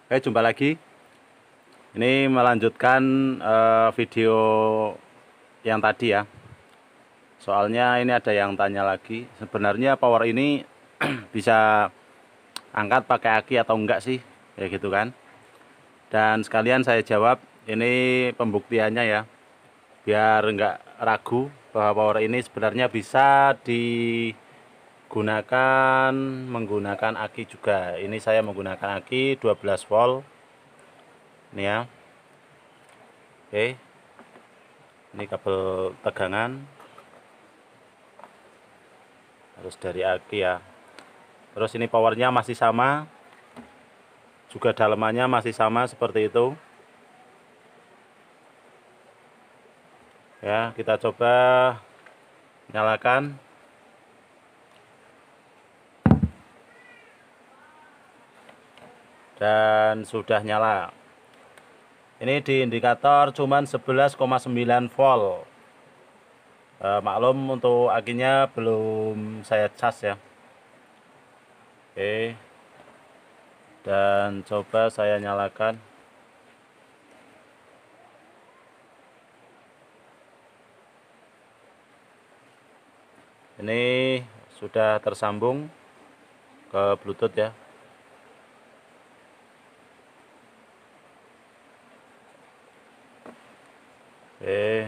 Oke, jumpa lagi. Ini melanjutkan video yang tadi ya. Soalnya ini ada yang tanya lagi, sebenarnya power ini bisa angkat pakai aki atau enggak sih? Ya gitu kan. Dan sekalian saya jawab, ini pembuktiannya ya. Biar enggak ragu bahwa power ini sebenarnya bisa digunakan menggunakan aki juga. Ini saya menggunakan aki 12 volt. Ini ya. Oke, ini kabel tegangan harus dari aki ya. Terus ini powernya masih sama, juga dalemannya masih sama seperti itu ya. Kita coba nyalakan. Dan sudah nyala. Ini di indikator cuman 11,9 volt. Maklum untuk akinya belum saya cas ya. Oke. Dan coba saya nyalakan. Ini sudah tersambung ke Bluetooth ya. Oke.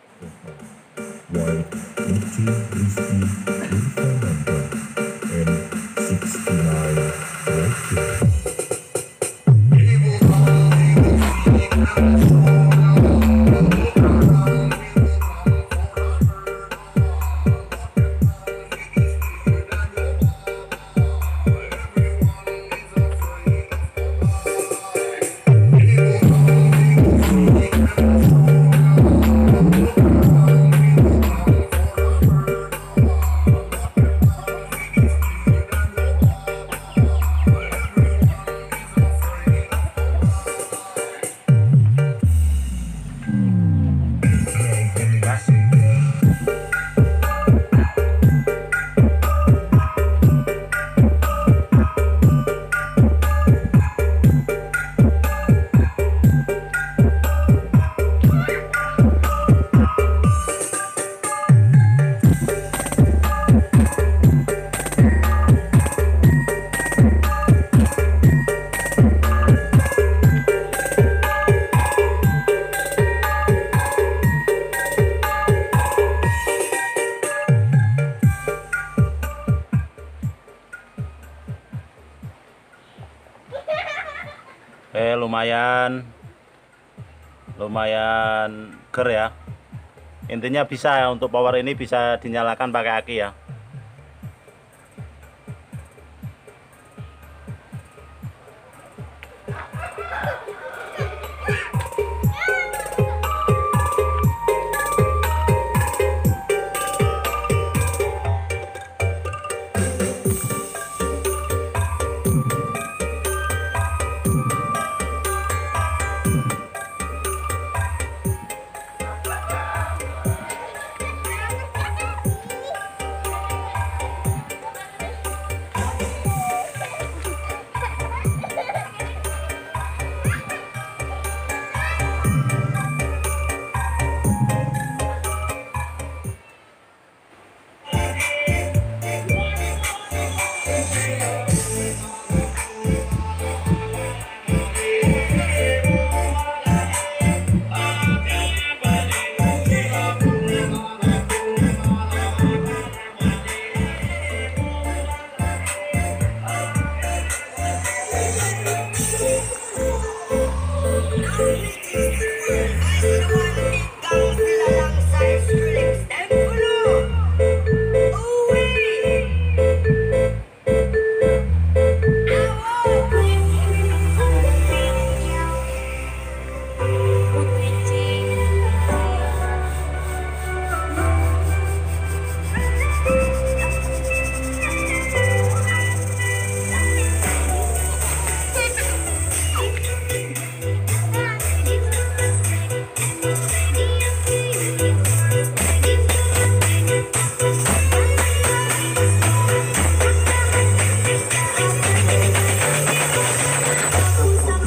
Lumayan ger ya. Intinya bisa ya, untuk power ini bisa dinyalakan pakai aki ya.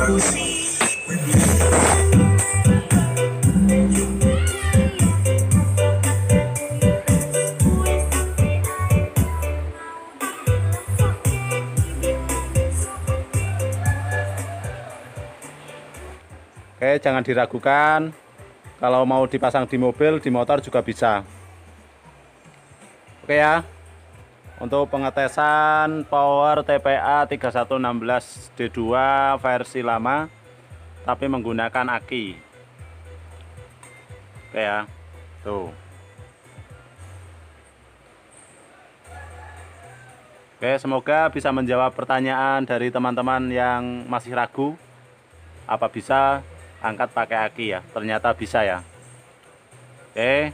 Oke, jangan diragukan. Kalau mau dipasang di mobil, di motor juga bisa. Oke ya. Untuk pengetesan power TPA 3116D2 versi lama, tapi menggunakan aki. Oke ya. Tuh. Oke, semoga bisa menjawab pertanyaan dari teman-teman yang masih ragu. Apa bisa angkat pakai aki ya? Ternyata bisa ya. Oke.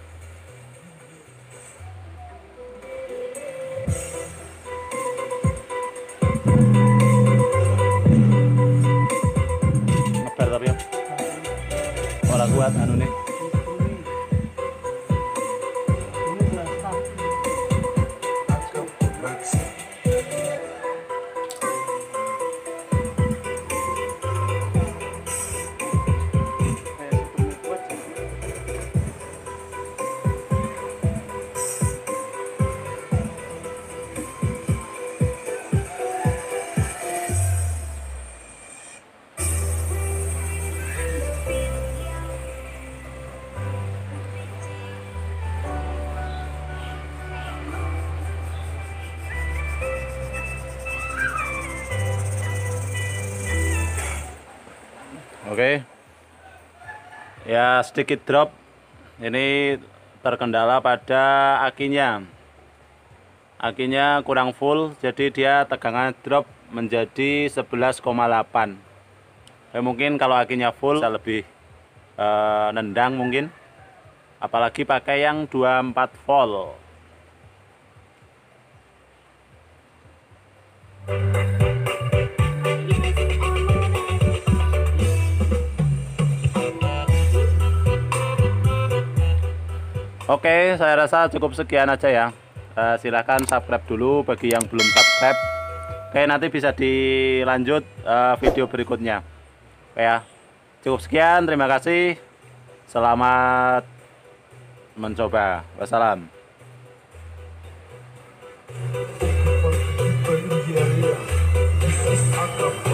Ngeber tapi ya. Ora kuat anu nih. Oke. Ya, sedikit drop. Ini terkendala pada akinya. Akinya kurang full, jadi dia tegangan drop menjadi 11,8. Mungkin kalau akinya full bisa lebih nendang mungkin. Apalagi pakai yang 24 volt. Oke, saya rasa cukup sekian aja ya. Silahkan subscribe dulu bagi yang belum subscribe. Oke, nanti bisa dilanjut video berikutnya. Oke ya, cukup sekian. Terima kasih. Selamat mencoba. Wassalam.